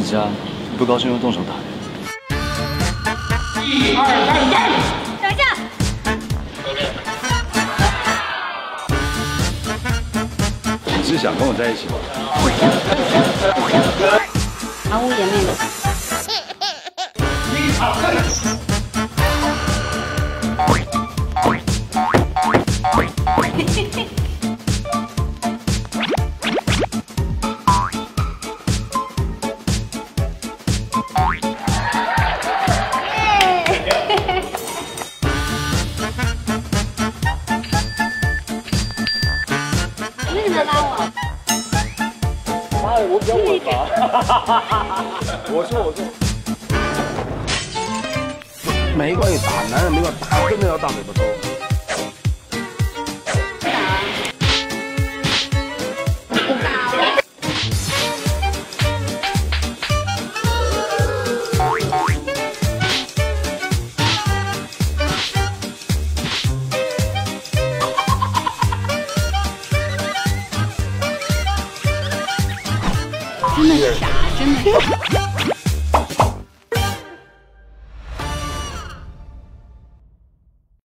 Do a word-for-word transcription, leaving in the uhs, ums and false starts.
家，不高兴就动手打人。 一二三，干！ 等一下。 你是想跟我在一起吗？ 毫无颜面的。 一场战。 为什么拉我？ 妈的，我比较稳吧？我说我说， 没关系，打男人没关系，打真的要大嘴巴抽。 真的傻，真的傻。